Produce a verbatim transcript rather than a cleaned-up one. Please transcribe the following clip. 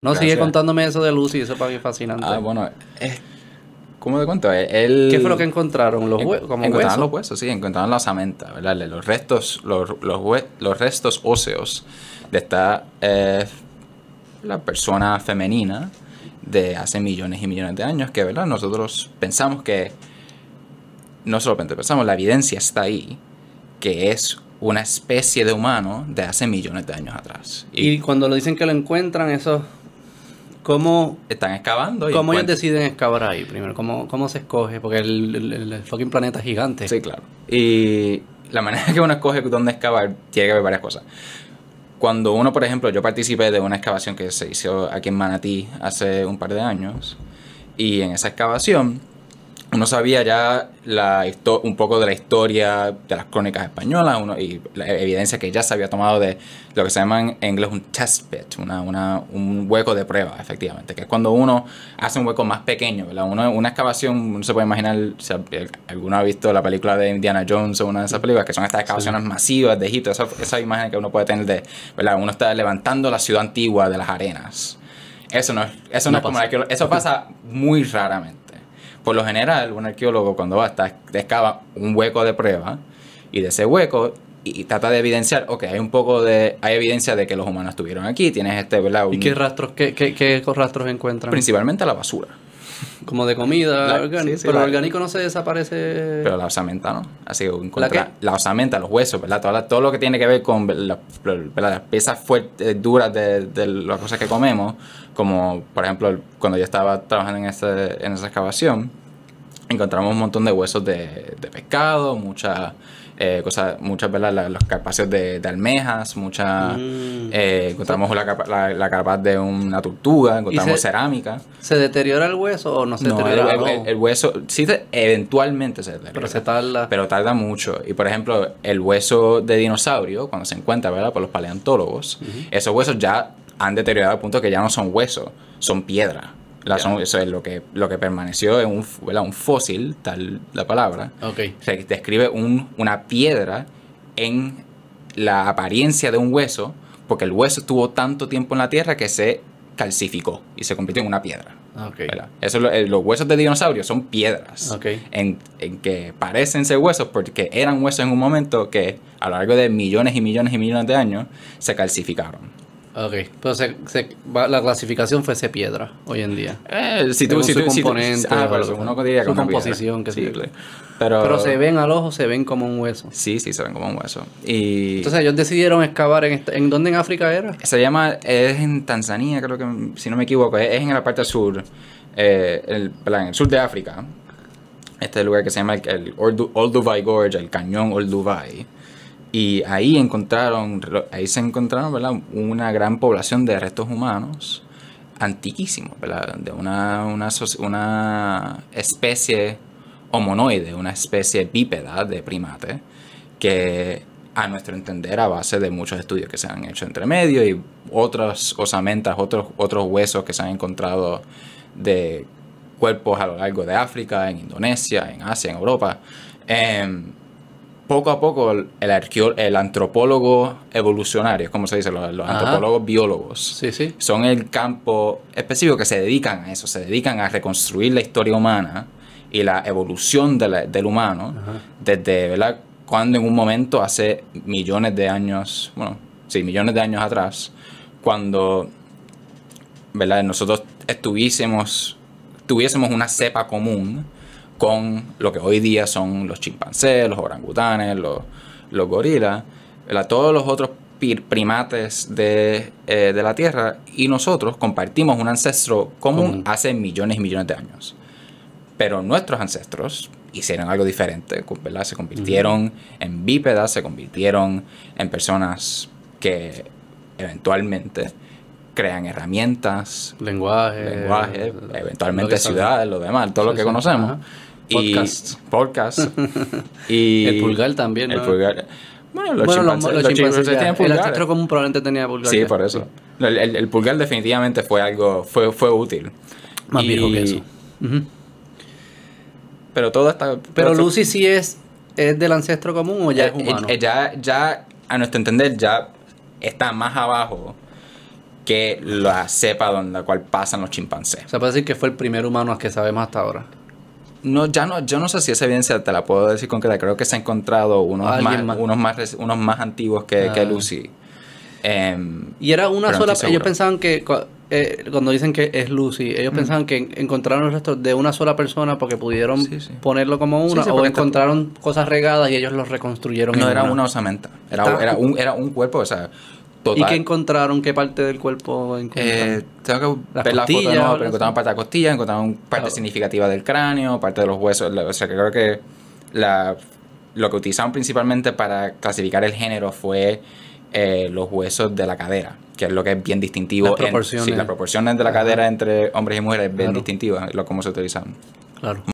No, Gracias. sigue contándome eso de Lucy, eso para mí es fascinante. Ah, bueno, es... ¿Cómo te cuento? Él, ¿Qué fue lo que encontraron? ¿Los en, huesos? ¿Como encontraron huesos? los huesos, sí, encontraron la osamenta, ¿verdad? Los restos, los, los, hue- los restos óseos de esta eh, la persona femenina de hace millones y millones de años, que, ¿verdad? Nosotros pensamos que, no solamente pensamos, la evidencia está ahí, que es una especie de humano de hace millones de años atrás. Y, Y cuando lo dicen que lo encuentran, eso... ¿Cómo, están excavando y cómo ellos encuentran- deciden excavar ahí primero? ¿Cómo, cómo se escoge? Porque el, el, el- el fucking planeta es gigante. Sí, claro. Y la manera que uno escoge dónde excavar tiene que haber varias cosas. Cuando uno, por ejemplo, yo participé de una excavación que se hizo aquí en Manatí hace un par de años, y en esa excavación uno sabía ya la histo- un poco de la historia de las crónicas españolas, uno, y la evidencia que ya se había tomado de lo que se llama en inglés un test pit, una, una, un hueco de prueba, efectivamente, que es cuando uno hace un hueco más pequeño, ¿verdad? Uno, una excavación, uno se puede imaginar, si alguno ha visto la película de Indiana Jones o una de esas películas, que son estas excavaciones sí. masivas de Egipto, esa, esa imagen que uno puede tener de, ¿verdad? Uno está levantando la ciudad antigua de las arenas. Eso no es, eso no, no es como la, eso pasa muy raramente. Por lo general, un arqueólogo cuando va a excava un hueco de prueba y de ese hueco y, y trata de evidenciar, ok, hay un poco de, hay evidencia de que los humanos estuvieron aquí, tienes este, ¿verdad? Un, ¿Y qué rastros, qué, qué, qué rastros encuentran? Principalmente la basura. Como de comida, la, orgánico, sí, sí, pero la, el orgánico no se desaparece. Pero la osamenta, ¿no? Así que ¿La qué? La osamenta, los huesos, ¿verdad? Todo, todo lo que tiene que ver con la, la, las piezas fuertes, duras de, de las cosas que comemos, como por ejemplo cuando yo estaba trabajando en, ese, en esa excavación, encontramos un montón de huesos de, de pescado, muchas eh, cosas, muchas, ¿verdad? Los carpacios de, de almejas, muchas, mm. eh, encontramos sí. la, la, la carapaz de una tortuga, encontramos se, cerámica. ¿Se deteriora el hueso o no se no, deteriora? El, el, el hueso, sí, te, eventualmente se deteriora. Pero se tarda. Pero tarda mucho. Y por ejemplo, el hueso de dinosaurio, cuando se encuentra, ¿verdad? Por los paleontólogos, uh-huh. esos huesos ya han deteriorado al punto que ya no son huesos, son piedra. La, son, eso es lo que, lo que permaneció en un, ¿verdad? un fósil, tal la palabra. Okay. Se describe un, una piedra en la apariencia de un hueso, porque el hueso estuvo tanto tiempo en la tierra que se calcificó y se convirtió en una piedra. Okay. Eso, los huesos de dinosaurios son piedras okay. en, en que parecen ser huesos porque eran huesos en un momento que a lo largo de millones y millones y millones de años se calcificaron. Ok, pero se, se, la clasificación fuese piedra hoy en día. Eh, si tú, si tú, si tú, componente, ah, pero eso, uno diría su que composición, que sí, sí. Claro. Pero, pero se ven al ojo, se ven como un hueso. Sí, sí, se ven como un hueso. Y entonces ellos decidieron excavar en, ¿en dónde en África era? Se llama, es en Tanzania, creo que, si no me equivoco, es, es en la parte sur, eh, el, en el sur de África. Este lugar que se llama el, el Olduvai Gorge, el cañón Olduvai. Y ahí encontraron, ahí se encontraron, ¿verdad? Una gran población de restos humanos antiquísimos, ¿verdad? De una, una, una especie homonoide, una especie bípeda de primate, que a nuestro entender, a base de muchos estudios que se han hecho entre medio y otras osamentas, otros, otros huesos que se han encontrado de cuerpos a lo largo de África, en Indonesia, en Asia, en Europa, eh, poco a poco el, arqueo, el antropólogo evolucionario, como se dice, los, los antropólogos biólogos, sí, sí. son el campo específico que se dedican a eso, se dedican a reconstruir la historia humana y la evolución de la, del humano. Ajá. Desde, ¿verdad? Cuando en un momento, hace millones de años, bueno, sí, millones de años atrás, cuando, ¿verdad? Nosotros estuviésemos, tuviésemos una cepa común con lo que hoy día son los chimpancés, los orangutanes, los, los gorilas, ¿verdad? Todos los otros primates de, eh, de la Tierra, y nosotros compartimos un ancestro común, común hace millones y millones de años. Pero nuestros ancestros hicieron algo diferente, ¿verdad? Se convirtieron uh-huh. en bípedas, se convirtieron en personas que eventualmente crean herramientas, lenguaje, lenguaje eventualmente ciudades, lo demás, todo sí, lo que sí. conocemos. Ajá. Podcast. Y podcast. Y el pulgar también, ¿no? El pulgar. Bueno, los bueno, chimpancés, los, los los chimpancés tienen el ancestro común probablemente tenía pulgar. Sí, ya. por eso. Sí. El, el, el pulgar definitivamente fue algo, fue, fue útil. Más y, viejo que eso. Uh-huh. Pero todo está... Pero todo Lucy sí es, es del ancestro común o ya eh, es humano. Eh, ya, ya, a nuestro entender, ya está más abajo que la cepa donde la cual pasan los chimpancés. O sea, puede decir que fue el primer humano que sabemos hasta ahora. No, ya no, yo no sé si esa evidencia te la puedo decir concreta. Creo que se han encontrado unos más, más? unos más unos más antiguos que, ah. que Lucy. Um, y era una sola... Ellos pensaban que... Eh, cuando dicen que es Lucy, ellos mm. pensaban que encontraron los restos de una sola persona porque pudieron sí, sí. ponerlo como una, sí, sí, o encontraron te... cosas regadas y ellos los reconstruyeron. No, en era una, una osamenta. Era, era, un, era un cuerpo, o sea... Total. ¿Y qué encontraron? ¿Qué parte del cuerpo encontraron? Eh, tengo que ver la foto de nuevo, pero encontraron parte de la costilla, encontraron parte claro. significativa del cráneo, parte de los huesos. O sea, que creo que la, lo que utilizaron principalmente para clasificar el género fue eh, los huesos de la cadera, que es lo que es bien distintivo. Las proporciones. En, sí, las proporciones de la Ajá. cadera entre hombres y mujeres es bien claro. distintivas, lo cómo se utilizan. Claro.